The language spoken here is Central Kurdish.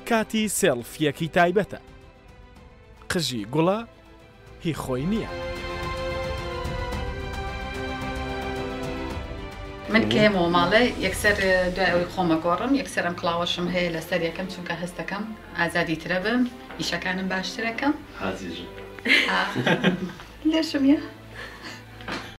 کاتی سێڵفیەکی تایبەتە. قژی گوڵە هی خۆی نییە. من کێمەوە ماڵێ یەکسەر دوای ئەوی خۆمە گۆڕم یەکسەر ئەم کڵاوەشم هەیە لەسەر یەکەم چونکە هەستەکەم ئازادی ترە بم ئیشەکانم باشترەکەم حازیژ لێشم یە